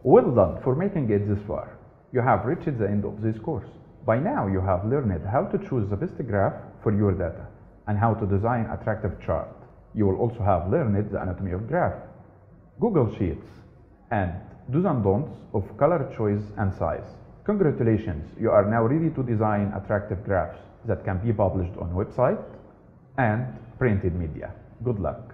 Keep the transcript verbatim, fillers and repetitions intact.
Well done for making it this far. You have reached the end of this course. By now you have learned how to choose the best graph for your data and how to design attractive chart. You will also have learned the anatomy of graph, Google Sheets, and do's and don'ts of color choice and size. Congratulations, you are now ready to design attractive graphs that can be published on website and printed media. Good luck.